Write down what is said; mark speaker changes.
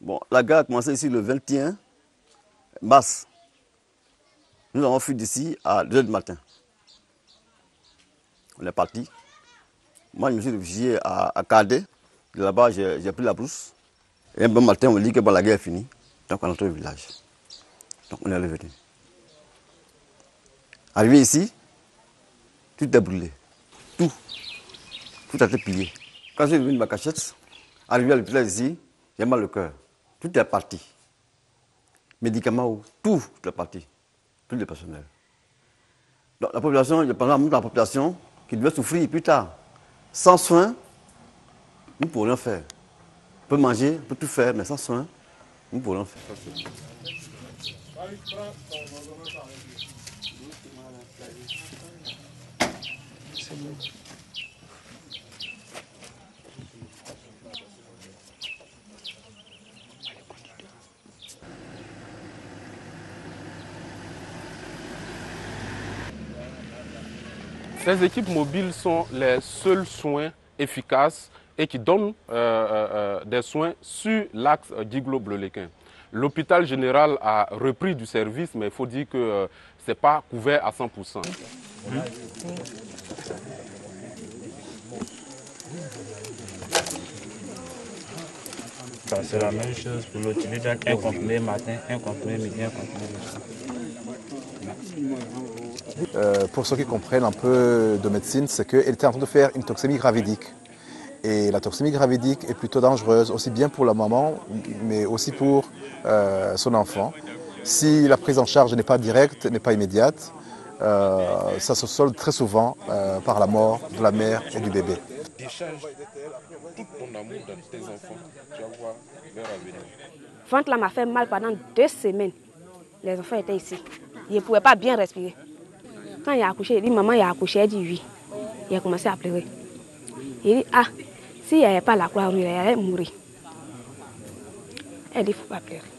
Speaker 1: Bon, la guerre a commencé ici le 21 mars. Nous avons fui d'ici à 2h du matin. On est parti. Moi, je me suis réfugié à Kadé. De là-bas, j'ai pris la brousse. Et un bon matin, on me dit que bon, la guerre est finie. Donc, on entre au village. Donc, on est revenu. Arrivé ici, tout est brûlé. Tout. Tout a été pillé. Quand je suis revenu de ma cachette, arrivé à l'hôpital ici, j'ai mal au cœur. Tout est parti. Médicaments, tout est parti. Tout le personnel. Donc la population, je pense à la population qui devait souffrir plus tard. Sans soins, nous ne pourrions faire. On peut manger, on peut tout faire, mais sans soins, nous ne pourrions faire.
Speaker 2: Ces équipes mobiles sont les seuls soins efficaces et qui donnent des soins sur l'axe Guiglo-Bleulequin. L'hôpital général a repris du service, mais il faut dire que ce n'est pas couvert à 100%.
Speaker 3: C'est la même chose pour l'autre. Il donne un comprimé matin, un comprimé midi, un comprimé soir.
Speaker 4: Pour ceux qui comprennent un peu de médecine, c'est qu'il était en train de faire une toxémie gravidique. Et la toxémie gravidique est plutôt dangereuse, aussi bien pour la maman, mais aussi pour son enfant. Si la prise en charge n'est pas directe, n'est pas immédiate, ça se solde très souvent par la mort de la mère et du bébé.
Speaker 2: Tout ton amour dans tes enfants, tu vas voir leur avenir.
Speaker 5: Le ventre là m'a fait mal pendant 2 semaines. Les enfants étaient ici. Ils ne pouvaient pas bien respirer. Quand il a accouché, il dit maman, il a accouché, elle dit oui. Il a commencé à pleurer. Il dit ah, s'il n'y avait pas la croix rouge, il allait mourir. Elle dit il ne faut pas pleurer.